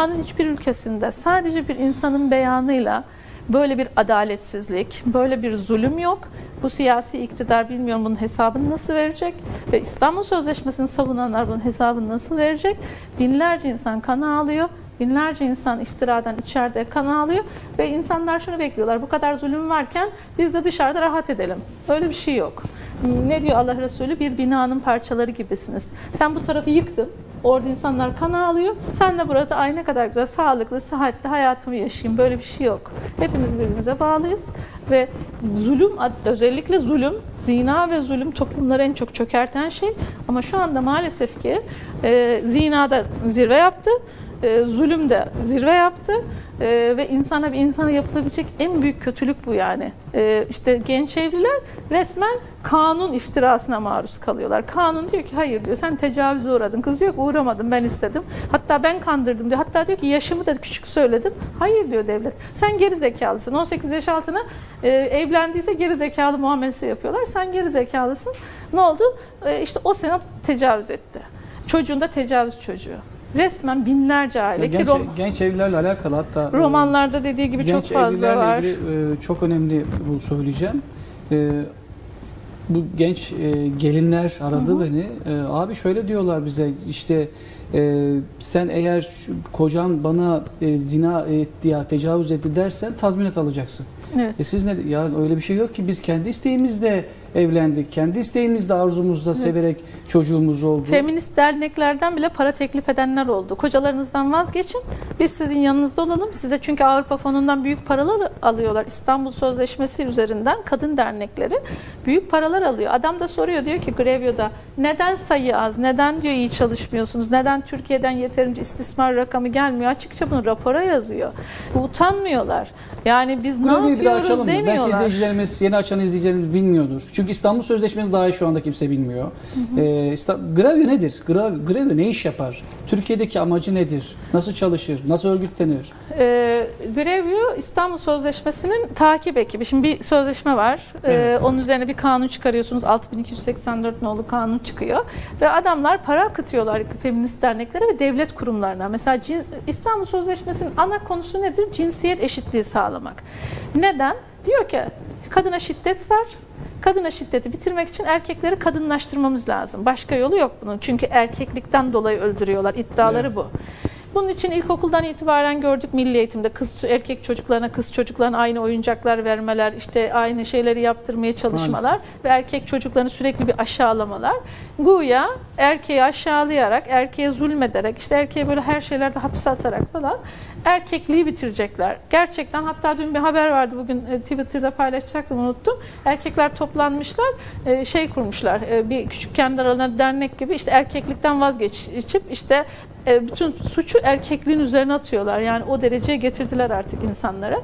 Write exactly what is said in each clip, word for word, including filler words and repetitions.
dünyanın hiçbir ülkesinde sadece bir insanın beyanıyla böyle bir adaletsizlik, böyle bir zulüm yok. Bu siyasi iktidar bilmiyorum bunun hesabını nasıl verecek ve İstanbul Sözleşmesi'ni savunanlar bunun hesabını nasıl verecek? Binlerce insan kan ağlıyor. Binlerce insan iftiradan içeride kan ağlıyor ve insanlar şunu bekliyorlar. Bu kadar zulüm varken biz de dışarıda rahat edelim. Öyle bir şey yok. Ne diyor Allah Resulü? Bir binanın parçaları gibisiniz. Sen bu tarafı yıktın. Orada insanlar kan ağlıyor. Sen de burada ay ne kadar güzel, sağlıklı, sıhhatli hayatımı yaşayayım. Böyle bir şey yok. Hepimiz birbirimize bağlıyız. Ve zulüm, özellikle zulüm, zina ve zulüm toplumları en çok çökerten şey. Ama şu anda maalesef ki e, zinada zirve yaptı. E, zulüm de zirve yaptı e, ve insana bir insana yapılabilecek en büyük kötülük bu yani. E, işte genç evliler resmen kanun iftirasına maruz kalıyorlar. Kanun diyor ki hayır diyor sen tecavüze uğradın. Kız diyor ki uğramadım ben istedim. Hatta ben kandırdım diyor. Hatta diyor ki yaşımı da küçük söyledim. Hayır diyor devlet. Sen geri zekalısın. on sekiz yaş altına e, evlendiyse geri zekalı muamelesi yapıyorlar. Sen geri zekalısın. Ne oldu? E, işte o sene tecavüz etti. Çocuğun da tecavüz çocuğu. Resmen binlerce aile. Genç, ki rom genç evlilerle alakalı hatta romanlarda dediği gibi çok fazla var. Genç evlilerle ilgili çok önemli bu söyleyeceğim. Bu genç gelinler aradı, hı hı, beni. Abi şöyle diyorlar bize işte sen eğer kocan bana zina etti ya tecavüz etti dersen tazminat alacaksın. Evet. E siz ne? Ya öyle bir şey yok ki biz kendi isteğimizle evlendik. Kendi isteğimizle arzumuzla, evet, severek çocuğumuz oldu. Feminist derneklerden bile para teklif edenler oldu. Kocalarınızdan vazgeçin. Biz sizin yanınızda olalım. Size çünkü Avrupa Fonu'ndan büyük paralar alıyorlar. İstanbul Sözleşmesi üzerinden kadın dernekleri büyük paralar alıyor. Adam da soruyor diyor ki Grevio'da neden sayı az? Neden diyor iyi çalışmıyorsunuz? Neden Türkiye'den yeterince istismar rakamı gelmiyor? Açıkça bunu rapora yazıyor. Utanmıyorlar. Yani biz Grevio'yu ne yapıyoruz demiyorlar. Belki izleyicilerimiz, yeni açan izleyicilerimiz bilmiyordur. Çünkü İstanbul Sözleşmesi daha şu anda kimse bilmiyor. Hı hı. Ee, Grevio nedir? Grevio ne iş yapar? Türkiye'deki amacı nedir? Nasıl çalışır? Nasıl örgütlenir? Ee, Grevio İstanbul Sözleşmesi'nin takip ekibi. Şimdi bir sözleşme var. Evet. Ee, onun üzerine bir kanun çıkarıyorsunuz. altı bin iki yüz seksen dört nolu kanun çıkıyor. Ve adamlar para akıtıyorlar feminist derneklere ve devlet kurumlarına. Mesela İstanbul Sözleşmesi'nin ana konusu nedir? Cinsiyet eşitliği sağlamak. Neden? Diyor ki kadına şiddet var. Kadına şiddeti bitirmek için erkekleri kadınlaştırmamız lazım. Başka yolu yok bunun. Çünkü erkeklikten dolayı öldürüyorlar. İddiaları, evet, bu. Bunun için ilkokuldan itibaren gördük milli eğitimde kız erkek çocuklarına, kız çocuklarına aynı oyuncaklar vermeler, işte aynı şeyleri yaptırmaya çalışmalar, maalesef, ve erkek çocuklarını sürekli bir aşağılamalar. Güya erkeği aşağılayarak, erkeğe zulmederek, işte erkeğe böyle her şeylerde hapse atarak falan erkekliği bitirecekler. Gerçekten hatta dün bir haber vardı, bugün Twitter'da paylaşacaktım, unuttum. Erkekler toplanmışlar, şey kurmuşlar, bir küçük kendi aralarında dernek gibi, işte erkeklikten vazgeçip işte bütün suçu erkekliğin üzerine atıyorlar. Yani o dereceye getirdiler artık insanlara.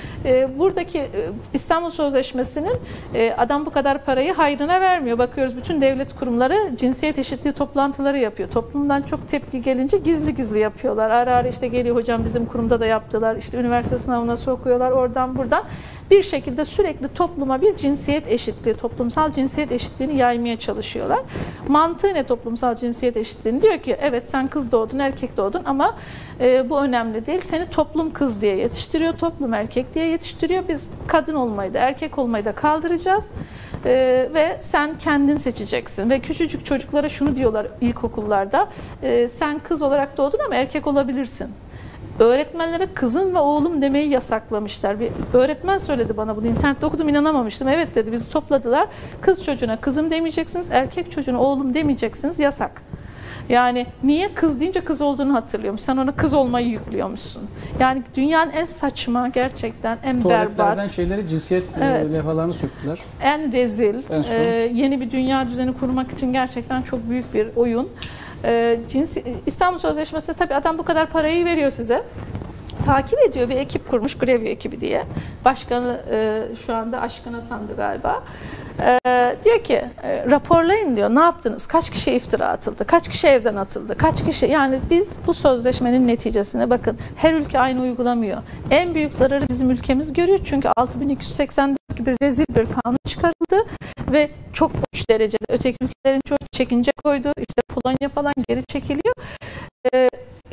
Buradaki İstanbul Sözleşmesi'nin adam bu kadar parayı hayrına vermiyor. Bakıyoruz bütün devlet kurumları cinsiyet eşitliği toplantıları yapıyor. Toplumdan çok tepki gelince gizli gizli yapıyorlar. Ara ara işte geliyor hocam bizim kurumda da yaptılar. İşte üniversite sınavına sokuyorlar oradan buradan. Bir şekilde sürekli topluma bir cinsiyet eşitliği, toplumsal cinsiyet eşitliğini yaymaya çalışıyorlar. Mantığı ne toplumsal cinsiyet eşitliğini? Diyor ki evet sen kız doğdun, erkek doğdun ama e, bu önemli değil. Seni toplum kız diye yetiştiriyor, toplum erkek diye yetiştiriyor. Biz kadın olmayı da erkek olmayı da kaldıracağız e, ve sen kendin seçeceksin. Ve küçücük çocuklara şunu diyorlar ilkokullarda, e, sen kız olarak doğdun ama erkek olabilirsin. Öğretmenlere kızım ve oğlum demeyi yasaklamışlar. Bir öğretmen söyledi bana bunu. İnternette okudum, inanamamıştım. Evet dedi, bizi topladılar. Kız çocuğuna kızım demeyeceksiniz, erkek çocuğuna oğlum demeyeceksiniz. Yasak. Yani niye? Kız deyince kız olduğunu hatırlıyormuş. Sen ona kız olmayı yüklüyormuşsun. Yani dünyanın en saçma, gerçekten en berbat. Tuvaletlerden şeyleri, cinsiyet, evet, levhalarını söktüler. En rezil. En e, yeni bir dünya düzeni kurmak için gerçekten çok büyük bir oyun. E, cinsi, İstanbul Sözleşmesi'nde tabii adam bu kadar parayı veriyor size. Takip ediyor, bir ekip kurmuş, Grevio ekibi diye. Başkanı e, şu anda Aşkın Hasan'dı galiba. E, diyor ki e, raporlayın diyor, ne yaptınız? Kaç kişi iftira atıldı? Kaç kişi evden atıldı? Kaç kişi? Yani biz bu sözleşmenin neticesine bakın. Her ülke aynı uygulamıyor. En büyük zararı bizim ülkemiz görüyor. Çünkü altı bin iki yüz seksen dört gibi rezil bir kanun çıkarıldı ve çok uç derecede öteki ülkelerin çok çekince koydu. İşte Polonya falan geri çekiliyor. E,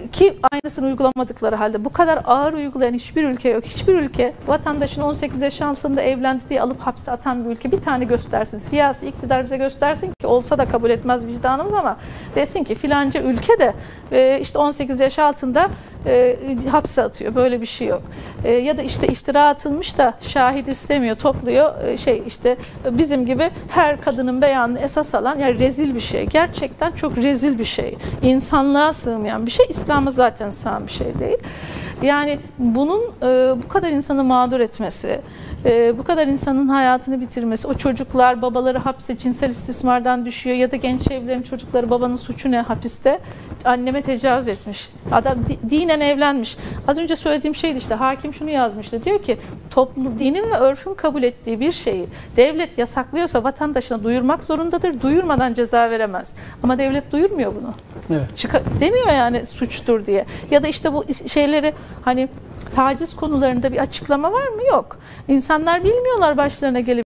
ki aynısını uygulamadıkları halde bu kadar ağır uygulayan hiçbir ülke yok. Hiçbir ülke vatandaşın on sekiz yaş altında evlendi diye alıp hapse atan bir ülke bir tane göstersin. Siyasi iktidar bize göstersin ki olsa da kabul etmez vicdanımız ama desin ki filanca ülke de e, işte on sekiz yaş altında e, hapse atıyor. Böyle bir şey yok. E, ya da işte iftira atılmış da şahit istemiyor, topluyor. E, şey işte bizim gibi her kadının beyanını esas alan, yani rezil bir şey. Gerçekten çok rezil bir şey. İnsanlığa sığmayan bir şey. İslam'a zaten sığan bir şey değil. Yani bunun e, bu kadar insanı mağdur etmesi, e, bu kadar insanın hayatını bitirmesi, o çocuklar babaları hapse cinsel istismardan düşüyor ya da genç evlerin çocukları babanın suçu ne hapiste? Anneme tecavüz etmiş. Adam di, dinen evlenmiş. Az önce söylediğim şeydi işte, hakim şunu yazmıştı. Diyor ki toplum, dinin ve örfün kabul ettiği bir şeyi devlet yasaklıyorsa vatandaşına duyurmak zorundadır. Duyurmadan ceza veremez. Ama devlet duyurmuyor bunu. Evet. Çıkar, demiyor yani suçtur diye. Ya da işte bu şeyleri, hani taciz konularında bir açıklama var mı? Yok. İnsanlar bilmiyorlar başlarına gelip